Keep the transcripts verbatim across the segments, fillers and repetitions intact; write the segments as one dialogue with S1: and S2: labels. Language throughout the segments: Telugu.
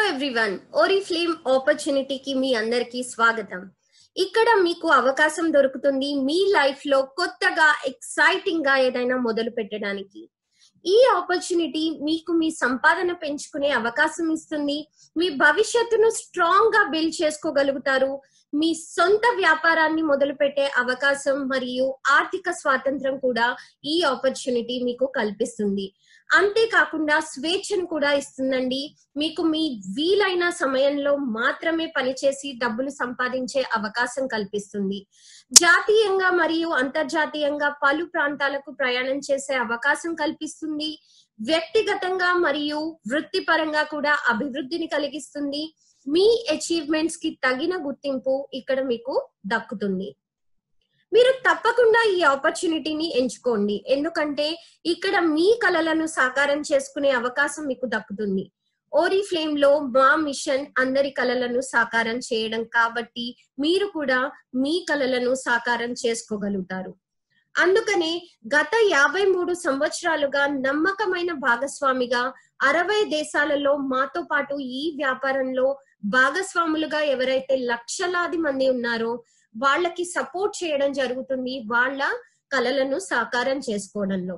S1: ఎవ్రీవన్, ఓరిఫ్లేమ్ ఆపర్చునిటీకి మీ అందరికీ స్వాగతం. ఇక్కడ మీకు అవకాశం దొరుకుతుంది మీ లైఫ్ లో కొత్తగా ఎక్సైటింగ్ గా ఏదైనా మొదలు పెట్టడానికి. ఈ ఆపర్చునిటీ మీకు మీ సంపాదన పెంచుకునే అవకాశం ఇస్తుంది. మీ భవిష్యత్తును స్ట్రాంగ్ గా బిల్డ్ చేసుకోగలుగుతారు. మీ సొంత వ్యాపారాన్ని మొదలు పెట్టే అవకాశం మరియు ఆర్థిక స్వాతంత్రం కూడా ఈ ఆపర్చునిటీ మీకు కల్పిస్తుంది. అంతేకాకుండా స్వేచ్ఛను కూడా ఇస్తుందండి. మీకు మీ వీలైన సమయంలో మాత్రమే పనిచేసి డబ్బులు సంపాదించే అవకాశం కల్పిస్తుంది. జాతీయంగా మరియు అంతర్జాతీయంగా పలు ప్రాంతాలకు ప్రయాణం చేసే అవకాశం కల్పిస్తుంది. వ్యక్తిగతంగా మరియు వృత్తిపరంగా కూడా అభివృద్ధిని కలిగిస్తుంది. మీ అచీవ్మెంట్స్ కి తగిన గుర్తింపు ఇక్కడ మీకు దక్కుతుంది. మీరు తప్పకుండా ఈ ఆపర్చునిటీని ఎంచుకోండి, ఎందుకంటే ఇక్కడ మీ కలలను సాకారం చేసుకునే అవకాశం మీకు దక్కుతుంది. ఓరిఫ్లేమ్ లో మా మిషన్ అందరి కలలను సాకారం చేయడం కాబట్టి మీరు కూడా మీ కలలను సాకారం చేసుకోగలుగుతారు. అందుకనే గత యాభై మూడు సంవత్సరాలుగా నమ్మకమైన భాగస్వామిగా అరవై దేశాలలో మాతో పాటు ఈ వ్యాపారంలో భాగస్వాములుగా ఎవరైతే లక్షలాది మంది ఉన్నారో వాళ్ళకి సపోర్ట్ చేయడం జరుగుతుంది, వాళ్ళ కలలను సాకారం చేసుకోవడంలో.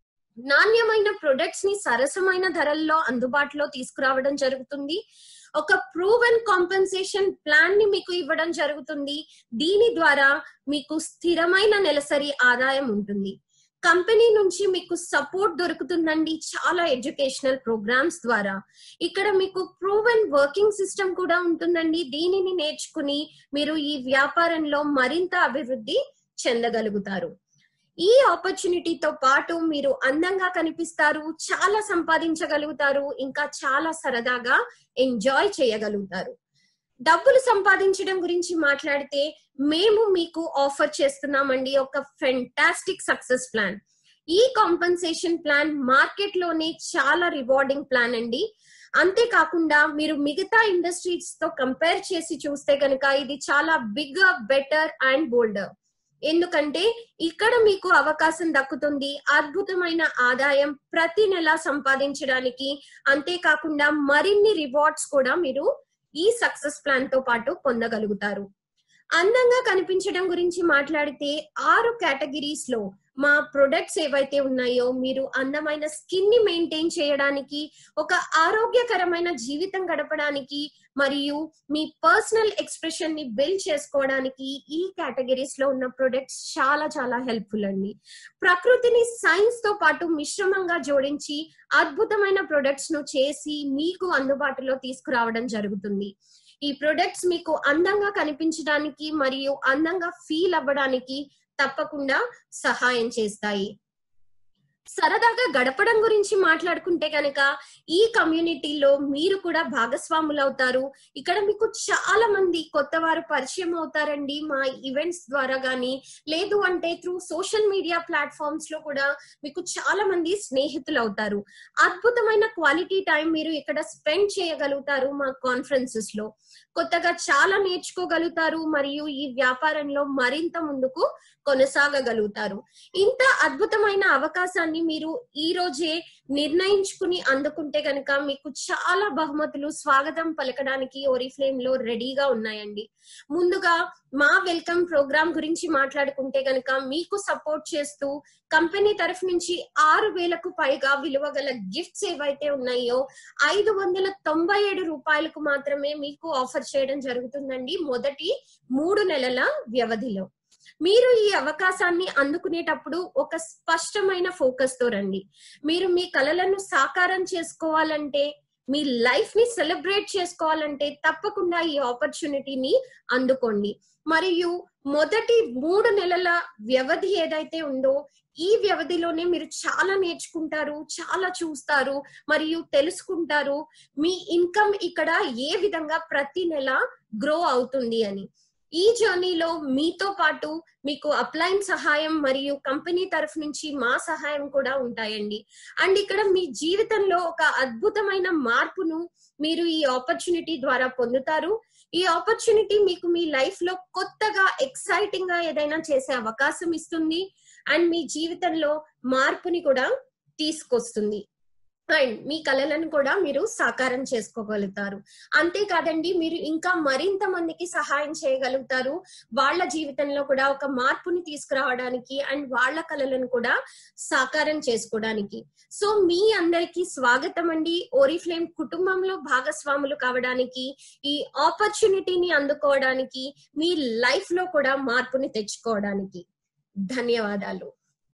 S1: నాణ్యమైన ప్రొడక్ట్స్ ని సరసమైన ధరల్లో అందుబాటులో తీసుకురావడం జరుగుతుంది. ఒక ప్రూవెన్ కాంపెన్సేషన్ ప్లాన్ ని మీకు ఇవ్వడం జరుగుతుంది. దీని ద్వారా మీకు స్థిరమైన నెలసరి ఆదాయం ఉంటుంది. కంపెనీ నుంచి మీకు సపోర్ట్ దొరుకుతుందండి చాలా ఎడ్యుకేషనల్ ప్రోగ్రామ్స్ ద్వారా. ఇక్కడ మీకు ప్రూవెన్ వర్కింగ్ సిస్టమ్ కూడా ఉంటుందండి. దీనిని నేర్చుకుని మీరు ఈ వ్యాపారంలో మరింత అభివృద్ధి చెందగలుగుతారు. ఈ ఆపర్చునిటీతో పాటు మీరు అందంగా కనిపిస్తారు, చాలా సంపాదించగలుగుతారు, ఇంకా చాలా సరదాగా ఎంజాయ్ చేయగలుగుతారు. డబ్బులు సంపాదించడం గురించి మాట్లాడితే మేము మీకు ఆఫర్ చేస్తున్నామండి ఒక ఫెంటాస్టిక్ సక్సెస్ ప్లాన్. ఈ కాంపెన్సేషన్ ప్లాన్ మార్కెట్ లోనే చాలా రివార్డింగ్ ప్లాన్ అండి. అంతేకాకుండా మీరు మిగతా ఇండస్ట్రీస్ తో కంపేర్ చేసి చూస్తే కనుక ఇది చాలా బిగ్గర్, బెటర్ అండ్ బోల్డర్. ఎందుకంటే ఇక్కడ మీకు అవకాశం దక్కుతుంది అద్భుతమైన ఆదాయం ప్రతి నెల సంపాదించడానికి. అంతేకాకుండా మరిన్ని రివార్డ్స్ కూడా మీరు ఈ సక్సెస్ ప్లాన్ తో పాటు పొందగలుగుతారు. అందంగా కనిపించడం గురించి మాట్లాడితే ఆరు కేటగిరీస్ లో మా ప్రొడక్ట్స్ ఏవైతే ఉన్నాయో మీరు అందమైన స్కిన్ ని మెయింటైన్ చేయడానికి, ఒక ఆరోగ్యకరమైన జీవితం గడపడానికి మరియు మీ పర్సనల్ ఎక్స్ప్రెషన్ ని బిల్డ్ చేసుకోవడానికి ఈ కేటగిరీస్ లో ఉన్న ప్రొడక్ట్స్ చాలా చాలా హెల్ప్ఫుల్ అండి. ప్రకృతిని సైన్స్ తో పాటు మిశ్రమంగా జోడించి అద్భుతమైన ప్రొడక్ట్స్ ను చేసి మీకు అందుబాటులో తీసుకురావడం జరుగుతుంది. ఈ ప్రొడక్ట్స్ మీకు అందంగా కనిపించడానికి మరియు అందంగా ఫీల్ అవ్వడానికి తప్పకుండా సహాయం చేస్తాయి. సరదాగా గడపడం గురించి మాట్లాడుకుంటే కనుక ఈ కమ్యూనిటీలో మీరు కూడా భాగస్వాములు అవుతారు. ఇక్కడ మీకు చాలా మంది కొత్త వారు పరిచయం అవుతారండి మా ఈవెంట్స్ ద్వారా గానీ, లేదు అంటే త్రూ సోషల్ మీడియా ప్లాట్ఫామ్స్ లో కూడా మీకు చాలా మంది స్నేహితులు అవుతారు. అద్భుతమైన క్వాలిటీ టైం మీరు ఇక్కడ స్పెండ్ చేయగలుగుతారు మా కాన్ఫరెన్సెస్ లో. కొత్తగా చాలా నేర్చుకోగలుగుతారు మరియు ఈ వ్యాపారంలో మరింత ముందుకు కొనసాగగలుగుతారు. ఇంత అద్భుతమైన అవకాశాన్ని మీరు ఈ రోజే నిర్ణయించుకుని అందుకుంటే గనక మీకు చాలా బహుమతులు స్వాగతం పలకడానికి ఓరిఫ్లేమ్ లో రెడీగా ఉన్నాయండి. ముందుగా మా వెల్కమ్ ప్రోగ్రామ్ గురించి మాట్లాడుకుంటే గనక మీకు సపోర్ట్ చేస్తూ కంపెనీ తరఫు నుంచి ఆరు వేలకు పైగా విలువ గల గిఫ్ట్స్ ఏవైతే ఉన్నాయో ఐదు వందల తొంభై ఏడు రూపాయలకు మాత్రమే మీకు ఆఫర్ చేయడం జరుగుతుందండి మొదటి మూడు నెలల వ్యవధిలో. మీరు ఈ అవకాశాన్ని అందుకునేటప్పుడు ఒక స్పష్టమైన ఫోకస్ తో రండి. మీరు మీ కలలను సాకారం చేసుకోవాలంటే, మీ లైఫ్ ని సెలబ్రేట్ చేసుకోవాలంటే తప్పకుండా ఈ ఆపర్చునిటీని అందుకోండి. మరియు మొదటి మూడు నెలల వ్యవధి ఏదైతే ఉందో ఈ వ్యవధిలోనే మీరు చాలా నేర్చుకుంటారు, చాలా చూస్తారు మరియు తెలుసుకుంటారు మీ ఇన్కమ్ ఇక్కడ ఏ విధంగా ప్రతి నెల గ్రో అవుతుంది అని. ఈ జర్నీలో మీతో పాటు మీకు అప్లైన్ సహాయం మరియు కంపెనీ తరఫు నుంచి మా సహాయం కూడా ఉంటాయండి. అండ్ ఇక్కడ మీ జీవితంలో ఒక అద్భుతమైన మార్పును మీరు ఈ ఆపర్చునిటీ ద్వారా పొందుతారు. ఈ ఆపర్చునిటీ మీకు మీ లైఫ్ లో కొత్తగా ఎక్సైటింగ్ గా ఏదైనా చేసే అవకాశం ఇస్తుంది అండ్ మీ జీవితంలో మార్పుని కూడా తీసుకొస్తుంది. అండ్ మీ కళలను కూడా మీరు సాకారం చేసుకోగలుగుతారు. అంతేకాదండి, మీరు ఇంకా మరింత మందికి సహాయం చేయగలుగుతారు. వాళ్ళ జీవితంలో కూడా ఒక మార్పుని తీసుకురావడానికి అండ్ వాళ్ళ కళలను కూడా సాకారం చేసుకోవడానికి. సో మీ అందరికీ స్వాగతం అండి. ఓరిఫ్లేమ్ కుటుంబంలో భాగస్వాములు కావడానికి, ఈ ఆపర్చునిటీని అందుకోవడానికి, మీ లైఫ్ లో కూడా మార్పుని తెచ్చుకోవడానికి. ధన్యవాదాలు.